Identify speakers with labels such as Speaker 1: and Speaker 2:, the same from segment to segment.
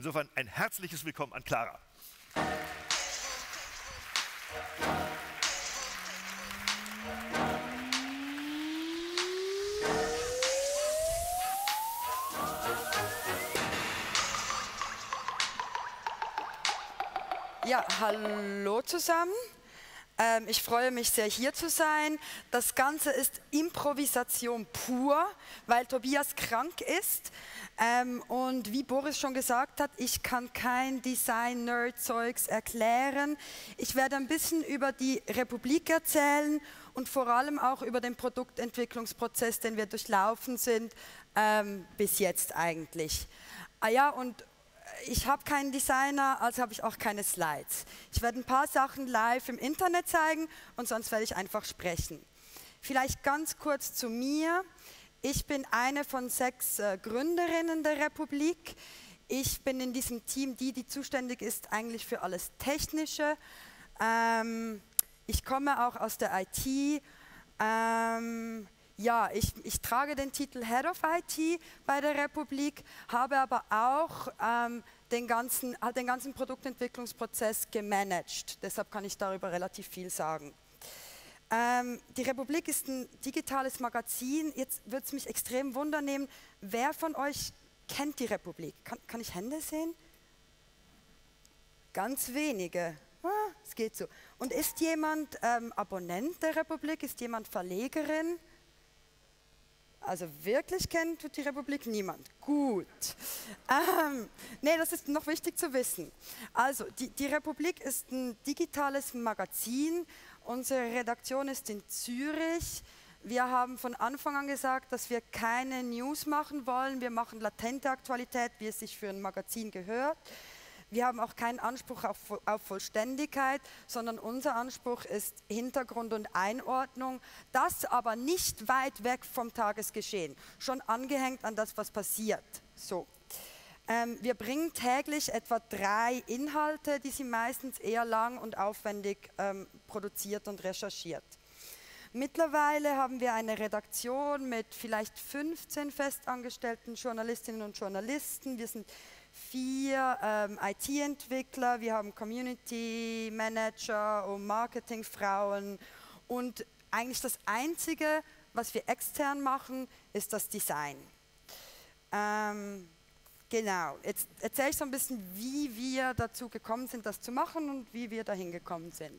Speaker 1: Insofern ein herzliches Willkommen an Clara.
Speaker 2: Ja, hallo zusammen. Ich freue mich sehr, hier zu sein. Das Ganze ist Improvisation pur, weil Tobias krank ist. Und wie Boris schon gesagt hat, ich kann kein Design-Nerd-Zeugs erklären. Ich werde ein bisschen über die Republik erzählen und vor allem auch über den Produktentwicklungsprozess, den wir durchlaufen sind, bis jetzt eigentlich. Ah ja, und ich habe keinen Designer, also habe ich auch keine Slides. Ich werde ein paar Sachen live im Internet zeigen und sonst werde ich einfach sprechen. Vielleicht ganz kurz zu mir. Ich bin eine von 6 Gründerinnen der Republik. Ich bin in diesem Team die zuständig ist eigentlich für alles Technische. Ich komme auch aus der IT. Ja, ich trage den Titel Head of IT bei der Republik, habe aber auch den ganzen Produktentwicklungsprozess gemanagt. Deshalb kann ich darüber relativ viel sagen. Die Republik ist ein digitales Magazin. Jetzt würde es mich extrem wundern, wer von euch kennt die Republik? Kann ich Hände sehen? Ganz wenige. Es geht so. Und ist jemand Abonnent der Republik? Ist jemand Verlegerin? Also wirklich kennt die Republik niemand. Gut. Nee, das ist noch wichtig zu wissen. Also, die Republik ist ein digitales Magazin. Unsere Redaktion ist in Zürich. Wir haben von Anfang an gesagt, dass wir keine News machen wollen. Wir machen latente Aktualität, wie es sich für ein Magazin gehört. Wir haben auch keinen Anspruch auf Vollständigkeit, sondern unser Anspruch ist Hintergrund und Einordnung, das aber nicht weit weg vom Tagesgeschehen, schon angehängt an das, was passiert. So. Wir bringen täglich etwa 3 Inhalte, die sind meistens eher lang und aufwendig produziert und recherchiert. Mittlerweile haben wir eine Redaktion mit vielleicht 15 festangestellten Journalistinnen und Journalisten. Wir sind 4 IT-Entwickler, wir haben Community Manager und Marketingfrauen und eigentlich das Einzige, was wir extern machen, ist das Design. Genau, jetzt erzähle ich so ein bisschen, wie wir dazu gekommen sind, das zu machen und wie wir dahin gekommen sind.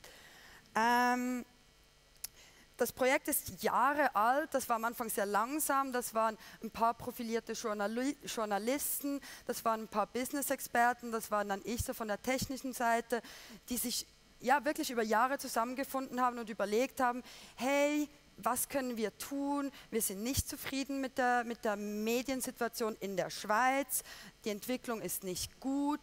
Speaker 2: Das Projekt ist Jahre alt, das war am Anfang sehr langsam, das waren ein paar profilierte Journalisten, das waren ein paar Business-Experten, das waren dann ich so von der technischen Seite, die sich ja wirklich über Jahre zusammengefunden haben und überlegt haben, hey, was können wir tun? Wir sind nicht zufrieden mit der Mediensituation in der Schweiz, die Entwicklung ist nicht gut.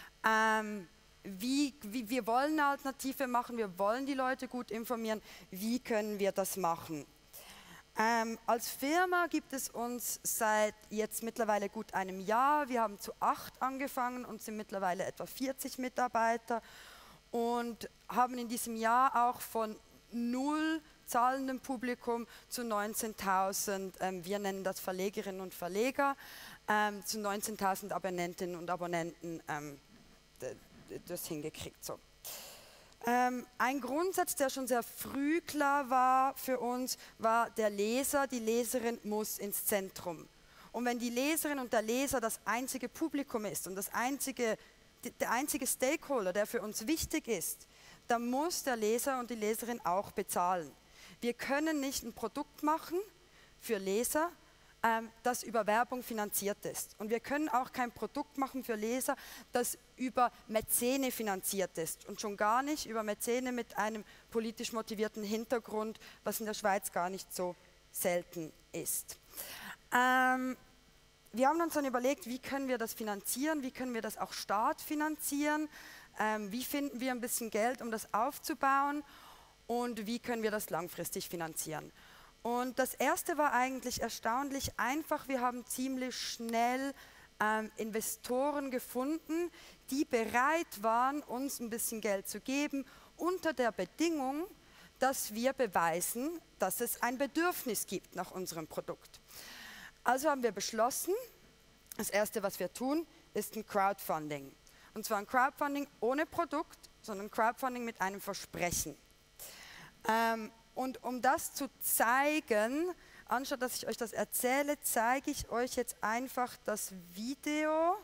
Speaker 2: Wir wollen eine Alternative machen, wir wollen die Leute gut informieren, wie können wir das machen? Als Firma gibt es uns seit jetzt mittlerweile gut einem Jahr, wir haben zu 8 angefangen und sind mittlerweile etwa 40 Mitarbeiter und haben in diesem Jahr auch von 0 zahlendem Publikum zu 19.000, wir nennen das Verlegerinnen und Verleger, zu 19.000 Abonnentinnen und Abonnenten das hingekriegt. So. Ein Grundsatz, der schon sehr früh klar war für uns, war der Leser, die Leserin muss ins Zentrum. Und wenn die Leserin und der Leser das einzige Publikum ist und der einzige Stakeholder, der für uns wichtig ist, dann muss der Leser und die Leserin auch bezahlen. Wir können nicht ein Produkt machen für Leser, das über Werbung finanziert ist. Und wir können auch kein Produkt machen für Leser, das über Mäzene finanziert ist. Und schon gar nicht über Mäzene mit einem politisch motivierten Hintergrund, was in der Schweiz gar nicht so selten ist. Wir haben uns dann überlegt, wie können wir das finanzieren, wie können wir das auch Staat finanzieren, wie finden wir ein bisschen Geld, um das aufzubauen und wie können wir das langfristig finanzieren. Und das erste war eigentlich erstaunlich einfach. Wir haben ziemlich schnell Investoren gefunden, die bereit waren, uns ein bisschen Geld zu geben, unter der Bedingung, dass wir beweisen, dass es ein Bedürfnis gibt nach unserem Produkt. Also haben wir beschlossen, das Erste, was wir tun, ist ein Crowdfunding. Und zwar ein Crowdfunding ohne Produkt, sondern ein Crowdfunding mit einem Versprechen. Und um das zu zeigen, anstatt dass ich euch das erzähle, zeige ich euch jetzt einfach das Video.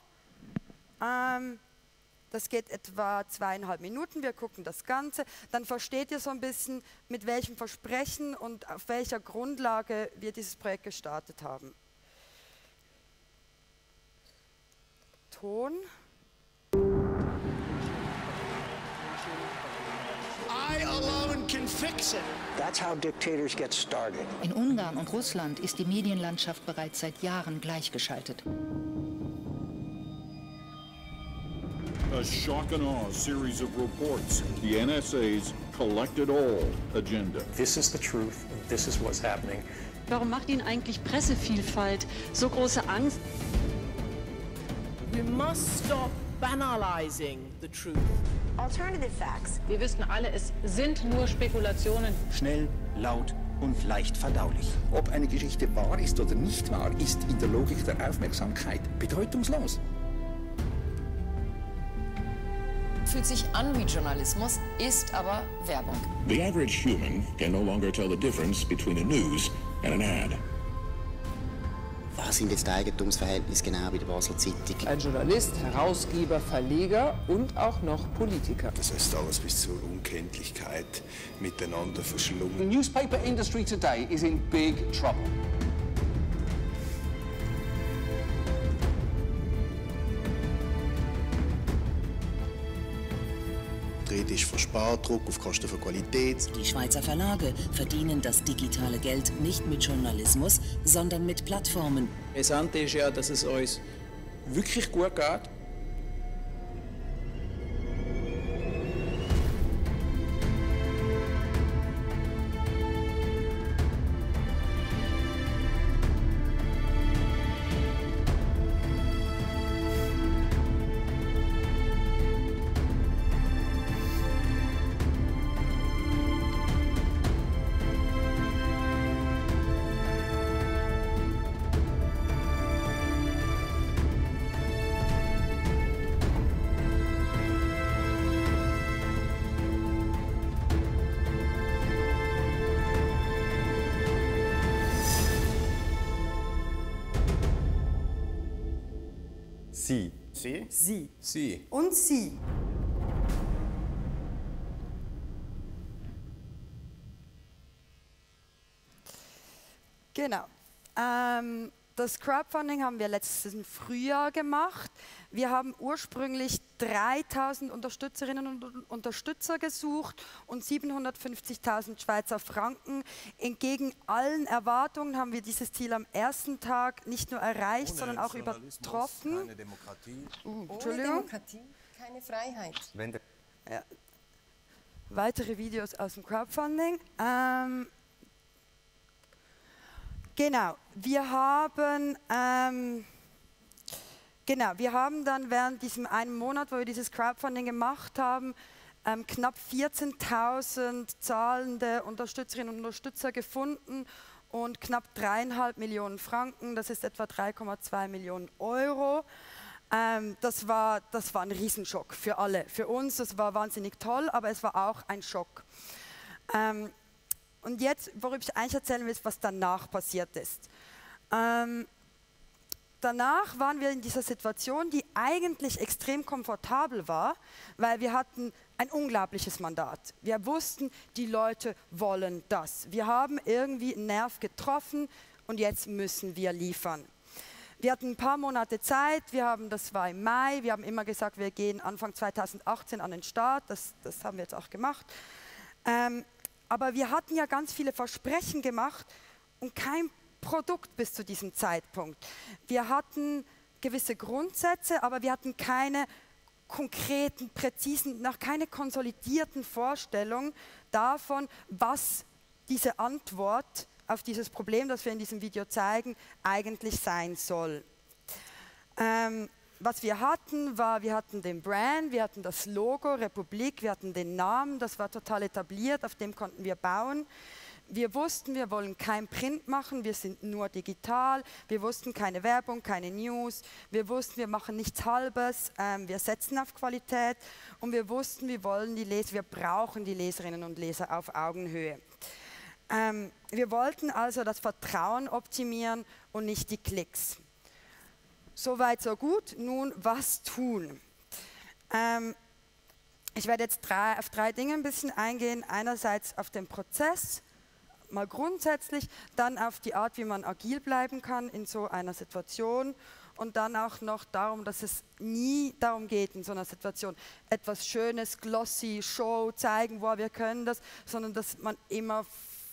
Speaker 2: Das geht etwa 2,5 Minuten, wir gucken das Ganze. Dann versteht ihr so ein bisschen, mit welchem Versprechen und auf welcher Grundlage wir dieses Projekt gestartet haben. Ton.
Speaker 3: I alone can fix it.
Speaker 4: That's how dictators get started.
Speaker 5: In Ungarn und Russland ist die Medienlandschaft bereits seit Jahren gleichgeschaltet.
Speaker 6: A shock and awe series of reports. The NSA's collected all agenda.
Speaker 7: This is the truth. This is what's happening.
Speaker 8: Warum macht Ihnen eigentlich Pressevielfalt so große Angst?
Speaker 9: We must stop banalizing the truth.
Speaker 10: Alternative facts.
Speaker 8: Wir wissen alle, es sind nur Spekulationen.
Speaker 11: Schnell, laut und leicht verdaulich.
Speaker 12: Ob eine Geschichte wahr ist oder nicht wahr, ist in der Logik der Aufmerksamkeit bedeutungslos.
Speaker 13: Fühlt sich an wie Journalismus, ist aber Werbung.
Speaker 14: The average human can no longer tell the difference between a news and an ad.
Speaker 15: Was sind jetzt die Eigentumsverhältnisse genau bei der Basler Zeitung?
Speaker 9: Ein Journalist, Herausgeber, Verleger und auch noch Politiker.
Speaker 16: Das heißt alles bis zur Unkenntlichkeit miteinander verschlungen.
Speaker 17: The newspaper industry today is in big trouble.
Speaker 16: Die Rede ist von Spardruck auf Kosten von Qualität.
Speaker 18: Die Schweizer Verlage verdienen das digitale Geld nicht mit Journalismus, sondern mit Plattformen.
Speaker 19: Interessant ist ja, dass es uns wirklich gut geht.
Speaker 20: Sie.
Speaker 3: Sie?
Speaker 2: Sie.
Speaker 20: Sie.
Speaker 2: Und Sie. Genau. Das Crowdfunding haben wir letztes Frühjahr gemacht. Wir haben ursprünglich 3000 Unterstützerinnen und Unterstützer gesucht und 750.000 Schweizer Franken. Entgegen allen Erwartungen haben wir dieses Ziel am ersten Tag nicht nur erreicht, sondern auch übertroffen.
Speaker 20: Keine Demokratie.
Speaker 13: Ohne Demokratie keine Freiheit.
Speaker 2: Ja. Weitere Videos aus dem Crowdfunding. Genau, wir haben dann während diesem einen Monat, wo wir dieses Crowdfunding gemacht haben, knapp 14.000 zahlende Unterstützerinnen und Unterstützer gefunden und knapp 3,5 Millionen Franken, das ist etwa 3,2 Millionen Euro. Das war ein Riesenschock für alle. Für uns, das war wahnsinnig toll, aber es war auch ein Schock. Und jetzt, worüber ich eigentlich erzählen will, ist, was danach passiert ist. Danach waren wir in dieser Situation, die eigentlich extrem komfortabel war, weil wir hatten ein unglaubliches Mandat. Wir wussten, die Leute wollen das. Wir haben irgendwie einen Nerv getroffen und jetzt müssen wir liefern. Wir hatten ein paar Monate Zeit, das war im Mai, wir haben immer gesagt, wir gehen Anfang 2018 an den Start, das haben wir jetzt auch gemacht. Aber wir hatten ja ganz viele Versprechen gemacht und kein Produkt bis zu diesem Zeitpunkt. Wir hatten gewisse Grundsätze, aber wir hatten keine konkreten, präzisen, noch keine konsolidierten Vorstellungen davon, was diese Antwort auf dieses Problem, das wir in diesem Video zeigen, eigentlich sein soll. Was wir hatten, wir hatten den Brand, wir hatten das Logo Republik, wir hatten den Namen, das war total etabliert, auf dem konnten wir bauen. Wir wussten, wir wollen kein Print machen, wir sind nur digital. Wir wussten keine Werbung, keine News. Wir wussten, wir machen nichts Halbes. Wir setzen auf Qualität. Und wir wussten, wir brauchen die Leserinnen und Leser auf Augenhöhe. Wir wollten also das Vertrauen optimieren und nicht die Klicks. Soweit, so gut. Nun, was tun? Ich werde jetzt auf drei Dinge ein bisschen eingehen. Einerseits auf den Prozess, mal grundsätzlich, dann auf die Art, wie man agil bleiben kann in so einer Situation und dann auch noch darum, dass es nie darum geht, in so einer Situation etwas Schönes, glossy, Show zeigen, wir können das, sondern dass man immer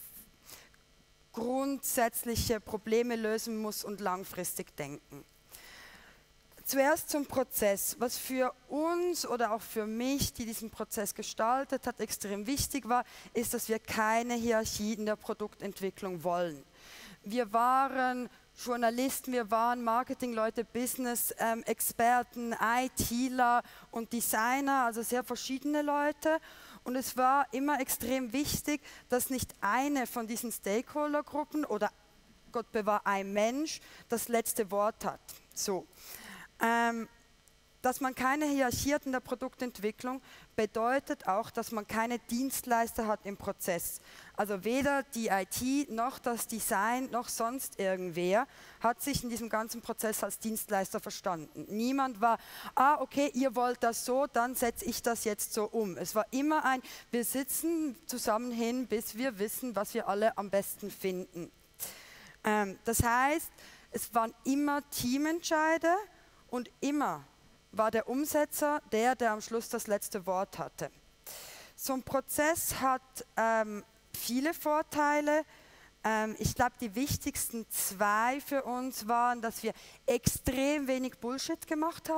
Speaker 2: grundsätzliche Probleme lösen muss und langfristig denken. Zuerst zum Prozess. Was für uns oder auch für mich, die diesen Prozess gestaltet hat, extrem wichtig war, ist, dass wir keine Hierarchie in der Produktentwicklung wollen. Wir waren Journalisten, wir waren Marketingleute, Business-Experten, ITler und Designer, also sehr verschiedene Leute. Und es war immer extrem wichtig, dass nicht eine von diesen Stakeholder-Gruppen oder Gott bewahre ein Mensch das letzte Wort hat. So. Dass man keine Hierarchie hat in der Produktentwicklung, bedeutet auch, dass man keine Dienstleister hat im Prozess. Also weder die IT noch das Design noch sonst irgendwer hat sich in diesem ganzen Prozess als Dienstleister verstanden. Niemand war, okay, ihr wollt das so, dann setze ich das jetzt so um. Es war immer wir sitzen zusammen hin, bis wir wissen, was wir alle am besten finden. Das heißt, es waren immer Teamentscheide und immer war der Umsetzer der am Schluss das letzte Wort hatte. So ein Prozess hat viele Vorteile. Ich glaube, die wichtigsten zwei für uns waren, dass wir extrem wenig Bullshit gemacht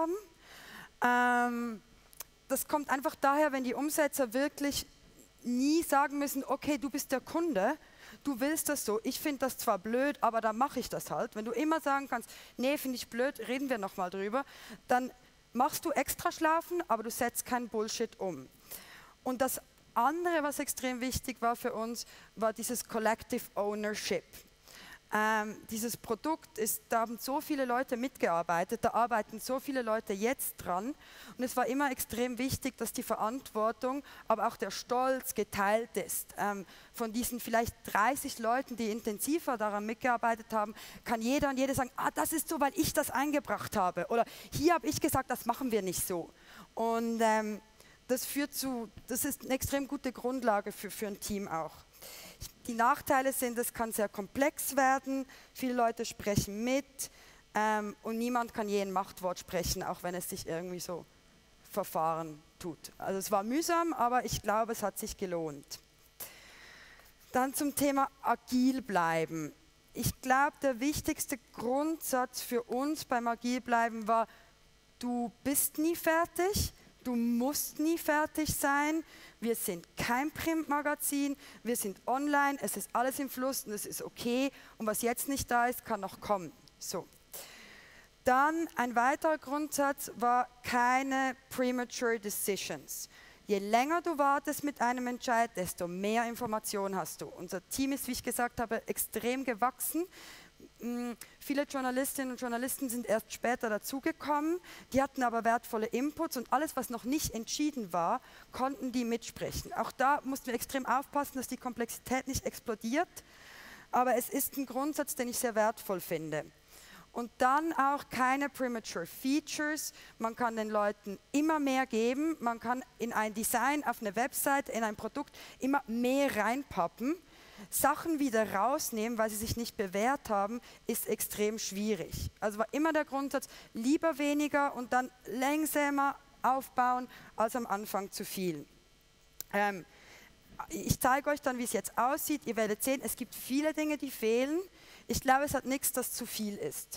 Speaker 2: haben. Das kommt einfach daher, wenn die Umsetzer wirklich nie sagen müssen, okay, du bist der Kunde, du willst das so, ich finde das zwar blöd, aber dann mache ich das halt. Wenn du immer sagen kannst, nee, finde ich blöd, reden wir nochmal drüber, dann machst du extra schlafen, aber du setzt keinen Bullshit um. Und das andere, was extrem wichtig war für uns, war dieses Collective Ownership. Dieses Produkt da haben so viele Leute mitgearbeitet, da arbeiten so viele Leute jetzt dran und es war immer extrem wichtig, dass die Verantwortung, aber auch der Stolz geteilt ist. Von diesen vielleicht 30 Leuten, die intensiver daran mitgearbeitet haben, kann jeder und jede sagen, das ist so, weil ich das eingebracht habe oder hier habe ich gesagt, das machen wir nicht so. Und das ist eine extrem gute Grundlage für ein Team auch. Die Nachteile sind, es kann sehr komplex werden, viele Leute sprechen mit und niemand kann je ein Machtwort sprechen, auch wenn es sich irgendwie so verfahren tut. Also es war mühsam, aber ich glaube, es hat sich gelohnt. Dann zum Thema agil bleiben. Ich glaube, der wichtigste Grundsatz für uns beim agil bleiben war, du bist nie fertig. Du musst nie fertig sein. Wir sind kein Printmagazin, wir sind online, es ist alles im Fluss und es ist okay. Und was jetzt nicht da ist, kann noch kommen. So. Dann ein weiterer Grundsatz war keine premature decisions. Je länger du wartest mit einem Entscheid, desto mehr Informationen hast du. Unser Team ist, wie ich gesagt habe, extrem gewachsen. Viele Journalistinnen und Journalisten sind erst später dazugekommen, die hatten aber wertvolle Inputs und alles, was noch nicht entschieden war, konnten die mitsprechen. Auch da mussten wir extrem aufpassen, dass die Komplexität nicht explodiert, aber es ist ein Grundsatz, den ich sehr wertvoll finde. Und dann auch keine premature features, man kann den Leuten immer mehr geben, man kann in ein Design, auf eine Website, in ein Produkt immer mehr reinpappen. Sachen wieder rausnehmen, weil sie sich nicht bewährt haben, ist extrem schwierig. Also war immer der Grundsatz, lieber weniger und dann langsamer aufbauen, als am Anfang zu viel. Ich zeige euch dann, wie es jetzt aussieht. Ihr werdet sehen, es gibt viele Dinge, die fehlen. Ich glaube, es hat nichts, das zu viel ist.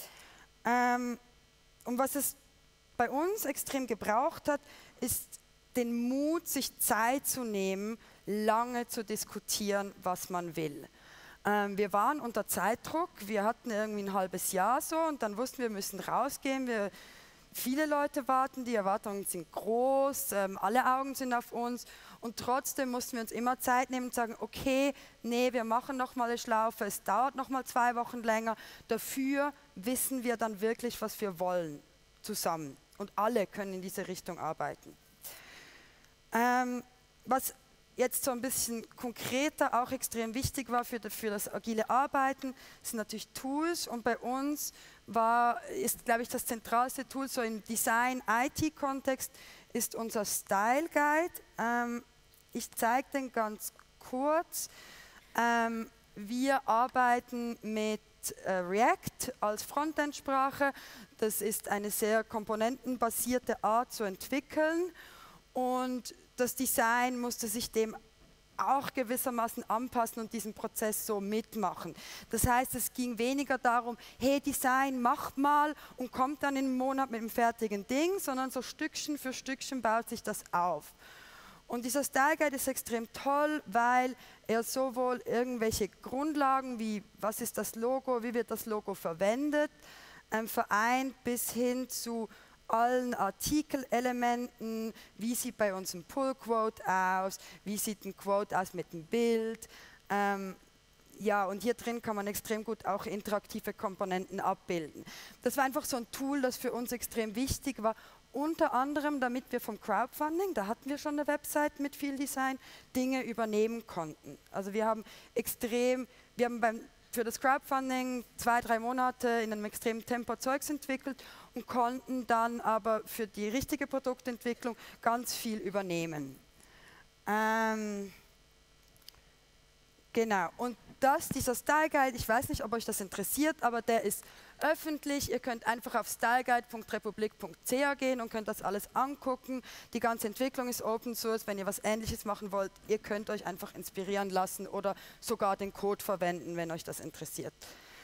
Speaker 2: Und was es bei uns extrem gebraucht hat, ist den Mut, sich Zeit zu nehmen, lange zu diskutieren, was man will. Wir waren unter Zeitdruck, wir hatten irgendwie ein halbes Jahr so und dann wussten wir müssen rausgehen, wir viele Leute warten, die Erwartungen sind groß, alle Augen sind auf uns und trotzdem mussten wir uns immer Zeit nehmen und sagen, okay, nee, wir machen nochmal eine Schlaufe, es dauert nochmal 2 Wochen länger, dafür wissen wir dann wirklich, was wir wollen, zusammen und alle können in diese Richtung arbeiten. Was jetzt so ein bisschen konkreter auch extrem wichtig war für das agile Arbeiten, sind natürlich Tools und bei uns ist, glaube ich, das zentralste Tool so im Design-IT-Kontext ist unser Style Guide. Ich zeige den ganz kurz. Wir arbeiten mit React als Frontend-Sprache. Das ist eine sehr komponentenbasierte Art zu entwickeln und das Design musste sich dem auch gewissermaßen anpassen und diesen Prozess so mitmachen. Das heißt, es ging weniger darum, hey Design, macht mal und kommt dann in einem Monat mit einem fertigen Ding, sondern so Stückchen für Stückchen baut sich das auf. Und dieser Style Guide ist extrem toll, weil er sowohl irgendwelche Grundlagen wie, was ist das Logo, wie wird das Logo verwendet, vereint bis hin zu allen Artikelelementen, wie sieht bei uns ein Pull-Quote aus, wie sieht ein Quote aus mit einem Bild. Ja, und hier drin kann man extrem gut auch interaktive Komponenten abbilden. Das war einfach so ein Tool, das für uns extrem wichtig war, unter anderem, damit wir vom Crowdfunding, da hatten wir schon eine Website mit viel Design, Dinge übernehmen konnten. Also wir haben für das Crowdfunding 2-3 Monate in einem extremen Tempo Zeugs entwickelt und konnten dann aber für die richtige Produktentwicklung ganz viel übernehmen. Genau, und dieser Style Guide, ich weiß nicht, ob euch das interessiert, aber der ist öffentlich. Ihr könnt einfach auf styleguide.republik.ch gehen und könnt das alles angucken. Die ganze Entwicklung ist Open Source. Wenn ihr was Ähnliches machen wollt, ihr könnt euch einfach inspirieren lassen oder sogar den Code verwenden, wenn euch das interessiert.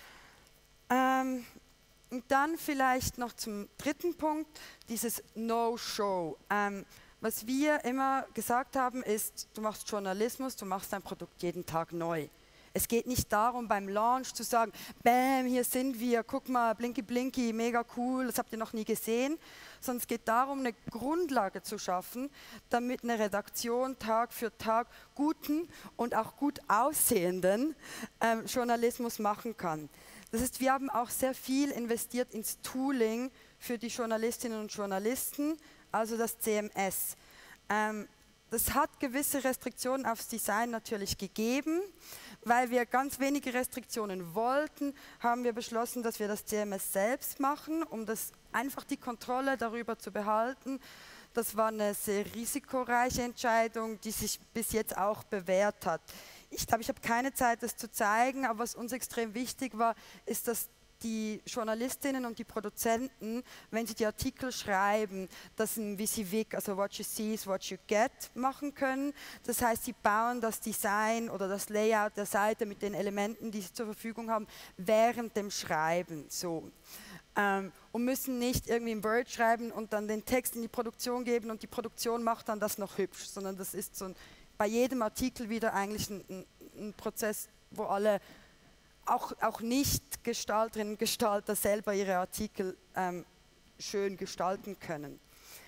Speaker 2: Und dann vielleicht noch zum dritten Punkt, dieses No-Show. Was wir immer gesagt haben ist, du machst Journalismus, du machst dein Produkt jeden Tag neu. Es geht nicht darum, beim Launch zu sagen, bam, hier sind wir, guck mal, blinky blinky, mega cool, das habt ihr noch nie gesehen, sondern es geht darum, eine Grundlage zu schaffen, damit eine Redaktion Tag für Tag guten und auch gut aussehenden Journalismus machen kann. Das heißt, wir haben auch sehr viel investiert ins Tooling für die Journalistinnen und Journalisten, also das CMS. Das hat gewisse Restriktionen aufs Design natürlich gegeben. Weil wir ganz wenige Restriktionen wollten, haben wir beschlossen, dass wir das CMS selbst machen, um einfach die Kontrolle darüber zu behalten. Das war eine sehr risikoreiche Entscheidung, die sich bis jetzt auch bewährt hat. Ich glaube, ich habe keine Zeit, das zu zeigen, aber was uns extrem wichtig war, ist, dass die Journalistinnen und die Produzenten, wenn sie die Artikel schreiben, das ein WYSIWYG, also what you see is what you get, machen können. Das heißt, sie bauen das Design oder das Layout der Seite mit den Elementen, die sie zur Verfügung haben, während dem Schreiben. So. Und müssen nicht irgendwie im Word schreiben und dann den Text in die Produktion geben und die Produktion macht dann das noch hübsch, sondern das ist so bei jedem Artikel wieder eigentlich ein Prozess, wo alle auch Nicht-Gestalterinnen und Gestalter selber ihre Artikel schön gestalten können.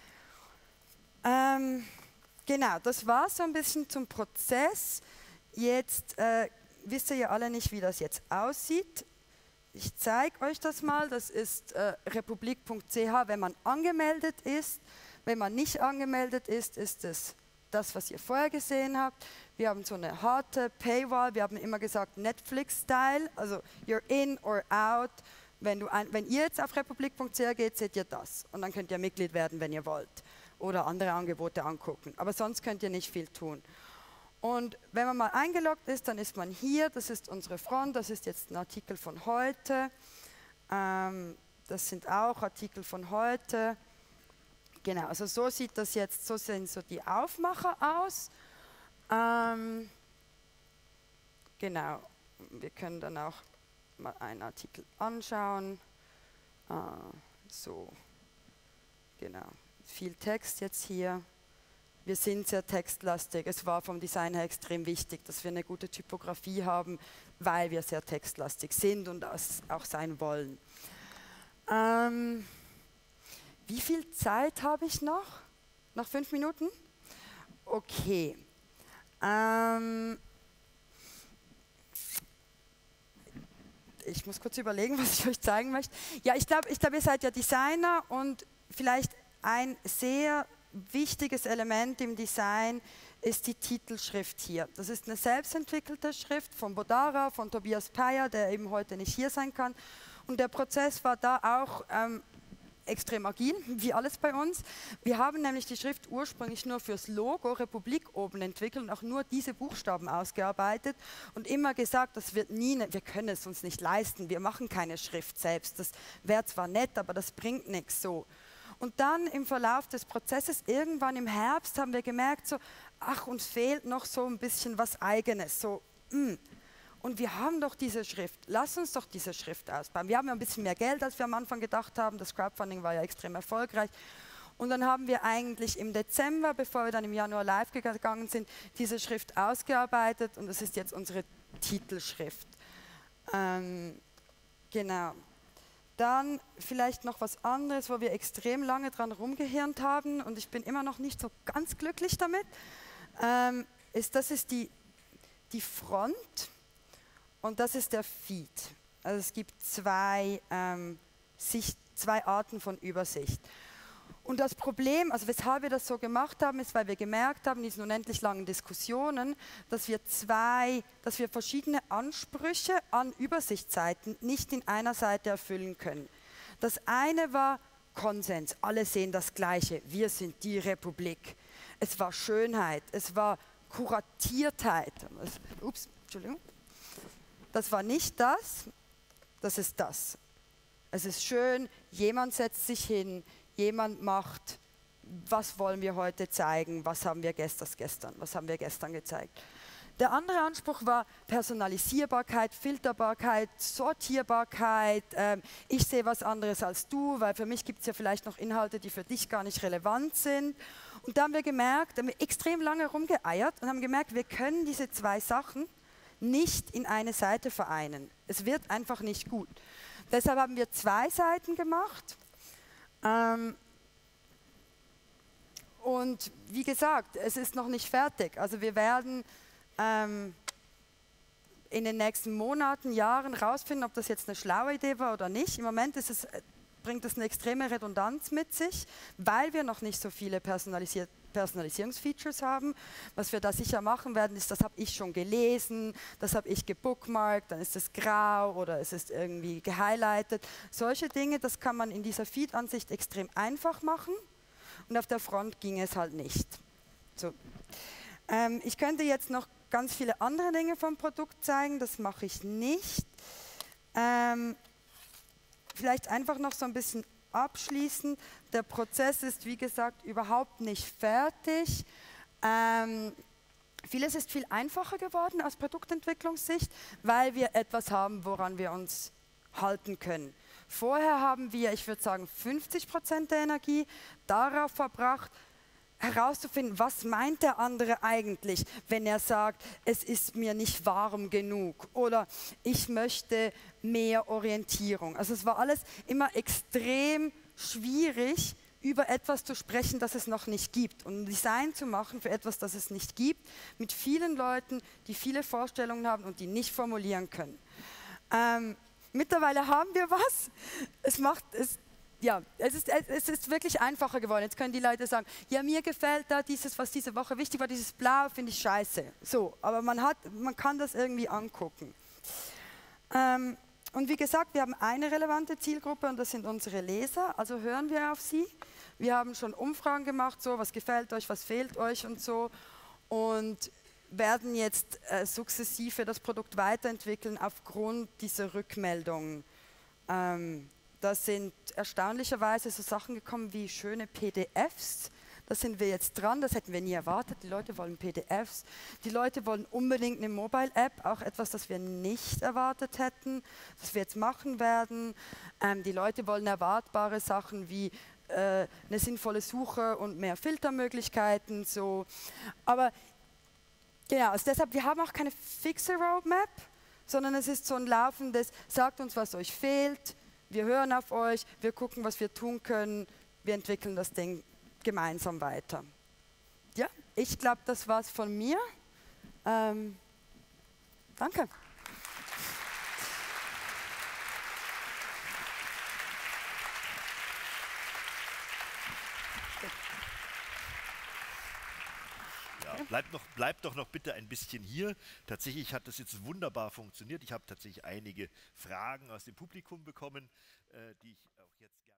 Speaker 2: Genau, das war so ein bisschen zum Prozess. Jetzt wisst ihr ja alle nicht, wie das jetzt aussieht. Ich zeige euch das mal. Das ist republik.ch, wenn man angemeldet ist. Wenn man nicht angemeldet ist, ist es das, was ihr vorher gesehen habt. Wir haben so eine harte Paywall, wir haben immer gesagt Netflix-Style, also you're in or out. Wenn ihr jetzt auf republik.ch geht, seht ihr das und dann könnt ihr Mitglied werden, wenn ihr wollt oder andere Angebote angucken, aber sonst könnt ihr nicht viel tun. Und wenn man mal eingeloggt ist, dann ist man hier, das ist unsere Front, das ist jetzt ein Artikel von heute, das sind auch Artikel von heute. Genau, also so sieht das jetzt, so sehen so die Aufmacher aus. Genau, wir können dann auch mal einen Artikel anschauen. So, genau, viel Text jetzt hier. Wir sind sehr textlastig. Es war vom Design her extrem wichtig, dass wir eine gute Typografie haben, weil wir sehr textlastig sind und das auch sein wollen. Wie viel Zeit habe ich noch? Noch 5 Minuten? Okay. Ich muss kurz überlegen, was ich euch zeigen möchte. Ja, ich glaube, ihr seid ja Designer und vielleicht ein sehr wichtiges Element im Design ist die Titelschrift hier. Das ist eine selbstentwickelte Schrift von Bodara, von Tobias Peyer, der eben heute nicht hier sein kann. Und der Prozess war da auch extrem agil, wie alles bei uns. Wir haben nämlich die Schrift ursprünglich nur fürs Logo Republik oben entwickelt und auch nur diese Buchstaben ausgearbeitet und immer gesagt, das wird nie, wir können es uns nicht leisten, wir machen keine Schrift selbst. Das wäre zwar nett, aber das bringt nichts so. Und dann im Verlauf des Prozesses, irgendwann im Herbst, haben wir gemerkt, so, ach, uns fehlt noch so ein bisschen was Eigenes. So, Und wir haben doch diese Schrift, lass uns doch diese Schrift ausbauen. Wir haben ja ein bisschen mehr Geld, als wir am Anfang gedacht haben. Das Crowdfunding war ja extrem erfolgreich. Und dann haben wir eigentlich im Dezember, bevor wir dann im Januar live gegangen sind, diese Schrift ausgearbeitet. Und das ist jetzt unsere Titelschrift. Genau. Dann vielleicht noch was anderes, wo wir extrem lange dran rumgehirnt haben. Und ich bin immer noch nicht so ganz glücklich damit. Das ist die Front. Und das ist der Feed. Also es gibt zwei Arten von Übersicht. Und das Problem, also weshalb wir das so gemacht haben, ist, weil wir gemerkt haben, in diesen unendlich langen Diskussionen, dass wir verschiedene Ansprüche an Übersichtsseiten nicht in einer Seite erfüllen können. Das eine war Konsens, alle sehen das Gleiche, wir sind die Republik. Es war Schönheit, es war Kuratiertheit. Ups, Entschuldigung. Das war nicht das, das ist das. Es ist schön, jemand setzt sich hin, jemand macht, was wollen wir heute zeigen, was haben wir gestern gezeigt. Der andere Anspruch war Personalisierbarkeit, Filterbarkeit, Sortierbarkeit. Ich sehe was anderes als du, weil für mich gibt es ja vielleicht noch Inhalte, die für dich gar nicht relevant sind. Und da haben wir gemerkt, haben wir extrem lange rumgeeiert und haben gemerkt, wir können diese zwei Sachen nicht in eine Seite vereinen. Es wird einfach nicht gut. Deshalb haben wir 2 Seiten gemacht. Und wie gesagt, es ist noch nicht fertig. Also wir werden in den nächsten Monaten, Jahren rausfinden, ob das jetzt eine schlaue Idee war oder nicht. Im Moment bringt es eine extreme Redundanz mit sich, weil wir noch nicht so viele Personalisierungsfeatures haben. Was wir da sicher machen werden, ist, das habe ich schon gelesen, das habe ich gebookmarkt, dann ist es grau oder es ist irgendwie gehighlightet. Solche Dinge, das kann man in dieser Feed-Ansicht extrem einfach machen und auf der Front ging es halt nicht. So. Ich könnte jetzt noch ganz viele andere Dinge vom Produkt zeigen, das mache ich nicht. Vielleicht einfach noch so ein bisschen abschließen. Der Prozess ist, wie gesagt, überhaupt nicht fertig. Vieles ist viel einfacher geworden aus Produktentwicklungssicht, weil wir etwas haben, woran wir uns halten können. Vorher haben wir, ich würde sagen, 50% der Energie darauf verbracht, herauszufinden, was meint der andere eigentlich, wenn er sagt, es ist mir nicht warm genug oder ich möchte mehr Orientierung. Also es war alles immer extrem schwierig, über etwas zu sprechen, das es noch nicht gibt und ein Design zu machen für etwas, das es nicht gibt, mit vielen Leuten, die viele Vorstellungen haben und die nicht formulieren können. Mittlerweile haben wir was. Es ist wirklich einfacher geworden. Jetzt können die Leute sagen, ja, mir gefällt da dieses, was diese Woche wichtig war, dieses Blau finde ich scheiße. So, aber man kann das irgendwie angucken. Und wie gesagt, wir haben eine relevante Zielgruppe und das sind unsere Leser, also hören wir auf sie. Wir haben schon Umfragen gemacht, so, was gefällt euch, was fehlt euch und so und werden jetzt sukzessive das Produkt weiterentwickeln aufgrund dieser Rückmeldungen. Da sind erstaunlicherweise so Sachen gekommen wie schöne PDFs. Da sind wir jetzt dran, das hätten wir nie erwartet. Die Leute wollen PDFs. Die Leute wollen unbedingt eine Mobile-App, auch etwas, das wir nicht erwartet hätten, das wir jetzt machen werden. Die Leute wollen erwartbare Sachen wie eine sinnvolle Suche und mehr Filtermöglichkeiten. So. Aber genau, also deshalb, wir haben auch keine fixe Roadmap, sondern es ist so ein laufendes, sagt uns, was euch fehlt. Wir hören auf euch, wir gucken, was wir tun können, wir entwickeln das Ding gemeinsam weiter. Ja, ich glaube, das war's von mir. Danke.
Speaker 1: Ja, bleibt doch noch bitte ein bisschen hier. Tatsächlich hat das jetzt wunderbar funktioniert. Ich habe tatsächlich einige Fragen aus dem Publikum bekommen, die ich auch jetzt gerne